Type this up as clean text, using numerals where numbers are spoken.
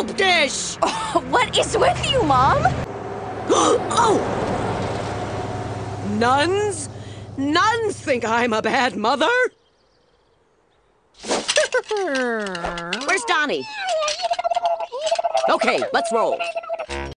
soap dish! What is with you, Mom? Oh! Nuns? Nuns think I'm a bad mother? Where's Donnie? Okay, let's roll.